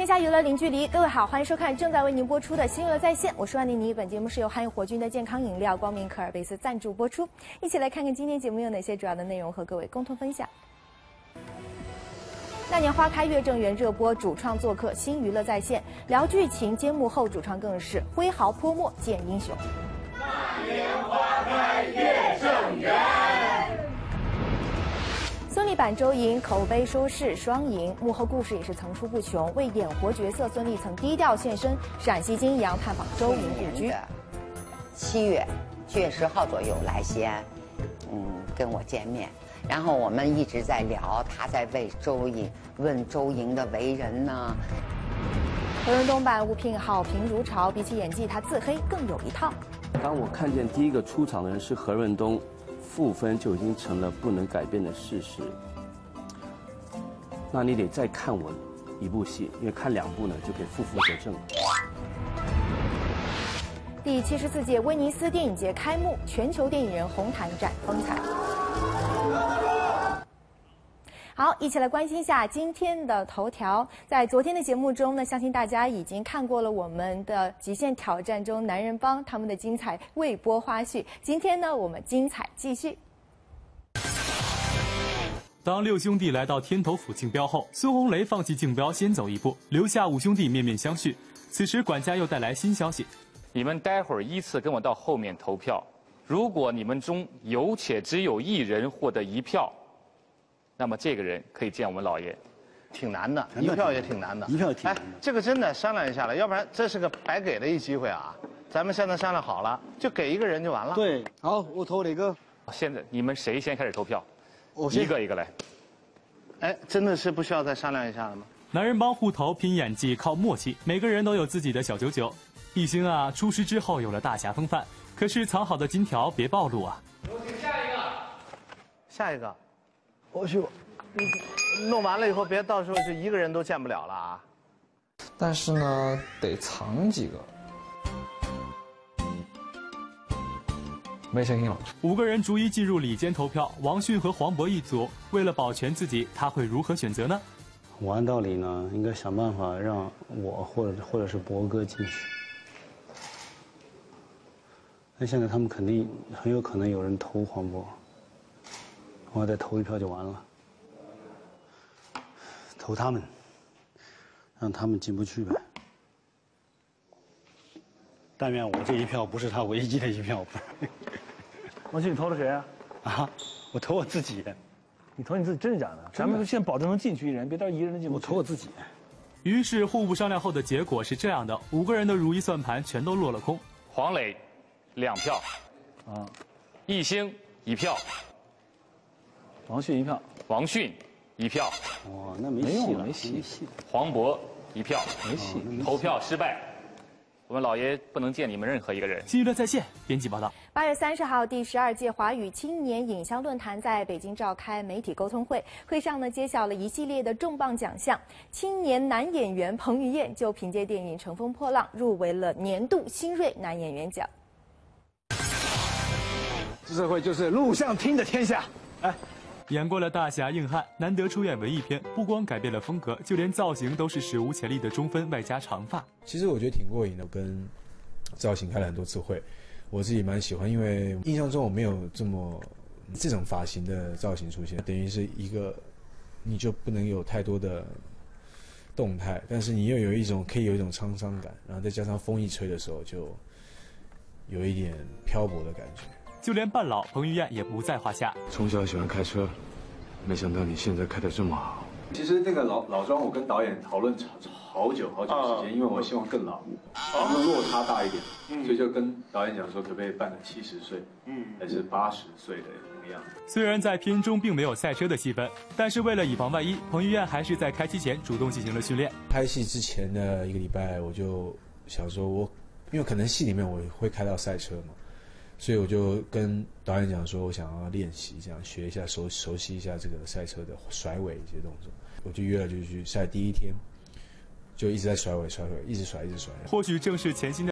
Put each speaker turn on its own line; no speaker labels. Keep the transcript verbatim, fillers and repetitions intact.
下娱乐零距离，各位好，欢迎收看正在为您播出的《新娱乐在线》，我是万妮妮。本节目是由含有活菌的健康饮料光明可尔贝斯赞助播出。一起来看看今天节目有哪些主要的内容和各位共同分享。那年花开月正圆热播，主创做客《新娱乐在线》，聊剧情，揭幕后主创更是挥毫泼墨见英雄。
那年花开月正圆。
孙俪版周莹口碑收视双赢，幕后故事也是层出不穷。为演活角色，孙俪曾低调现身陕西金阳探访周莹故居。
七月七月十号左右来西安，嗯，跟我见面，然后我们一直在聊，他在为周莹问周莹的为人呢。
何润东版吴聘好评如潮，比起演技，他自黑更有一套。
当我看见第一个出场的人是何润东。负分就已经成了不能改变的事实，那你得再看我一部戏，因为看两部呢就可以负负得正了。
第七十四届威尼斯电影节开幕，全球电影人红毯展风采。好，一起来关心一下今天的头条。在昨天的节目中呢，相信大家已经看过了我们的《极限挑战》中男人帮他们的精彩未播花絮。今天呢，我们精彩继续。
当六兄弟来到天头府竞标后，孙红雷放弃竞标先走一步，留下五兄弟面面相觑。此时管家又带来新消息：
你们待会儿依次跟我到后面投票，如果你们中有且只有一人获得一票，那么这个人可以见我们老爷。
挺难的，一票也挺难的，
一票挺难的。
哎，这个真的商量一下了，要不然这是个白给的一机会啊！咱们现在商量好了，就给一个人就完了。
对，好，我投哪个？
现在你们谁先开始投票？
我
一个一个来。
哎，真的是不需要再商量一下了吗？
男人帮互投拼演技靠默契，每个人都有自己的小九九。一星啊，出师之后有了大侠风范，可是藏好的金条别暴露啊！
有请下一个。下一个。
我去，
弄完了以后，别到时候就一个人都见不了了啊！
但是呢，得藏几个。没声音了。
五个人逐一进入里间投票，王迅和黄渤一组。为了保全自己，他会如何选择呢？
我按道理呢，应该想办法让我或者或者是博哥进去。那现在他们肯定很有可能有人投黄渤。我再投一票就完了，投他们，让他们进不去呗。但愿我这一票不是他唯一的一票。
王迅，你投了谁啊？
啊，我投我自己。
你投你自己，真是假的？咱们现在保证能进去一人，别到时候一个人进不去。
我投我自己。
于是互不商量后的结果是这样的：五个人的如意算盘全都落了空。
黄磊，两票，
啊，
一星一票。
王迅一票，
王迅一票，
哇，那没戏了，没戏，没戏。
黄渤一票，
没戏，
投票失败。我们老爷不能见你们任何一个人。
新娱乐在线编辑报道。
八月三十号，第十二届华语青年影像论坛在北京召开媒体沟通会，会上呢揭晓了一系列的重磅奖项。青年男演员彭于晏就凭借电影《乘风破浪》入围了年度新锐男演员奖。
这回就是录像厅的天下，哎。
演过了大侠硬汉，难得出演文艺片，不光改变了风格，就连造型都是史无前例的中分外加长发。
其实我觉得挺过瘾的，跟造型开了很多次会，我自己蛮喜欢，因为印象中我没有这么这种发型的造型出现，等于是一个你就不能有太多的动态，但是你又有一种可以有一种沧桑感，然后再加上风一吹的时候，就有一点漂泊的感觉。
就连半老彭于晏也不在话下。
从小喜欢开车，没想到你现在开得这么好。
其实那个老老庄，我跟导演讨论好久好久时间，因为我希望更老，然后落差大一点，所以就跟导演讲说，可不可以办个七十岁，嗯，还是八十岁的那个样子。
虽然在片中并没有赛车的戏份，但是为了以防万一，彭于晏还是在开机前主动进行了训练。
拍戏之前的一个礼拜，我就想说我，因为可能戏里面我会开到赛车嘛。所以我就跟导演讲说，我想要练习，这样学一下，熟熟悉一下这个赛车的甩尾一些动作。我就约了就去赛第一天，就一直在甩尾甩尾，一直甩一直甩。
或许正是潜心的。